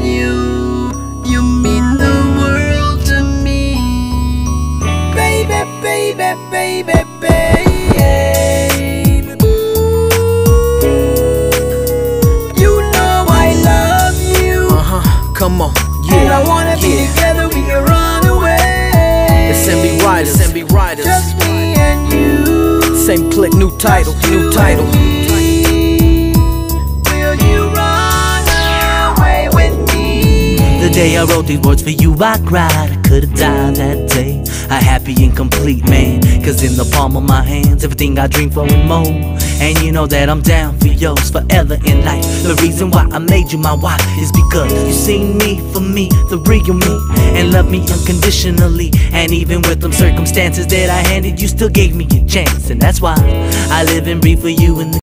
You mean the world to me. Baby, baby, baby, baby. You know I love you. Come on, yeah. And I wanna be together, we can run away. It's MB Riders, MB Riders. Just me and you. Same click, new title, new title. Will you run away with me? The day I wrote these words for you, I cried. I could've died that day, a happy and complete man. Cause in the palm of my hands, everything I dream for and more. And you know that I'm down for yours forever in life. The reason why I made you my wife is because you seen me for me, the real me, and loved me unconditionally. And even with them circumstances that I handed, you still gave me a chance. And that's why I live and breathe for you in the